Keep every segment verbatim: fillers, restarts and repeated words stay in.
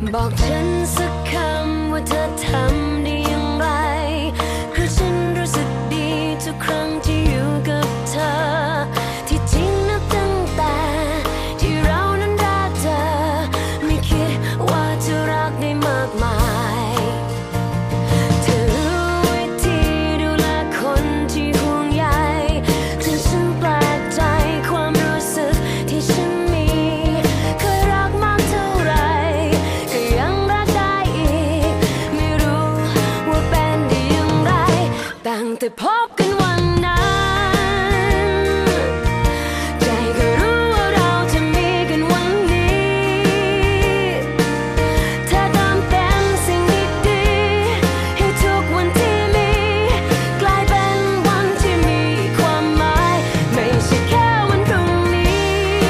บอกฉันสักคำว่าเธอทำได้อย่างไรเพราะฉันรู้สึกดีทุกครั้งที่อยู่กับเธอที่จริงนับตั้งแต่ที่เรานั้นรักเธอไม่คิดว่าจะรักได้มากมายเธอรู้วิธีดูแลคนที่ห่วงใยจนฉันแปลกใจความรู้สึกที่ฉันมีเคยรักมากเท่าไรก็ยังรักได้อีกไม่รู้ว่าเป็นได้อย่างไรตั้งแต่พบกันวันนั้นใจก็รู้ว่าเราจะมีกันวันนี้เธอเติมเต็มสิ่งดีๆให้ทุกวันที่มีกลายเป็นวันที่มีความหมายไม่ใช่แค่วันพรุ่งนี้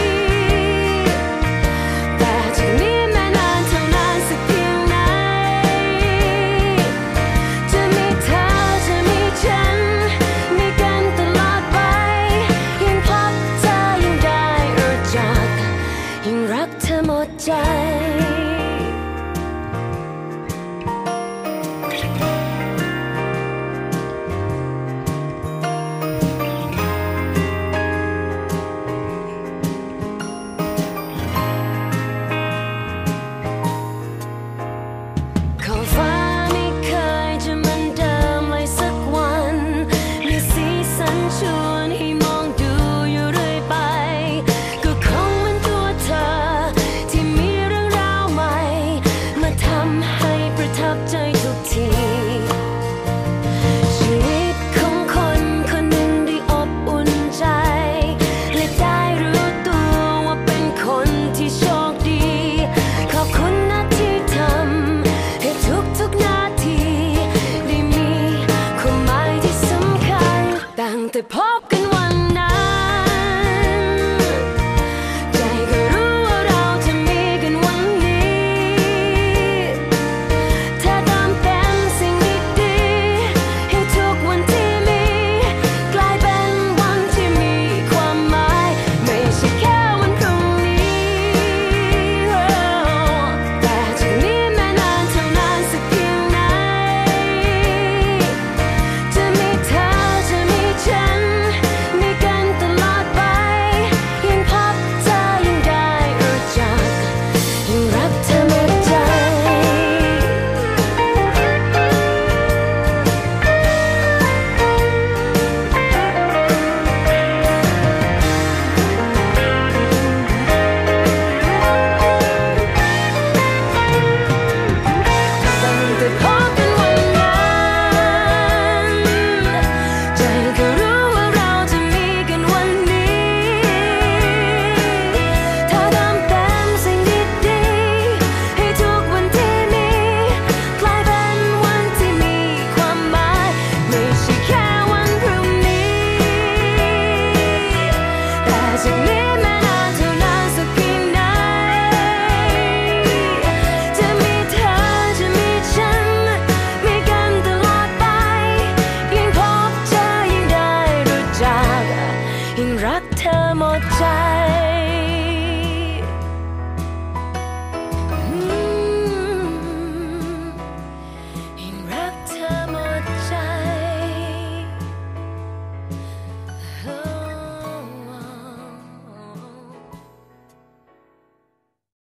แต่จากนี้แม้นานเท่านานสักเพียงไหนจะมีเธอจะมีฉันมีกันตลอดไปยิ่งพบเธอยิ่งได้รู้จักยิ่งรักเธอหมดใจ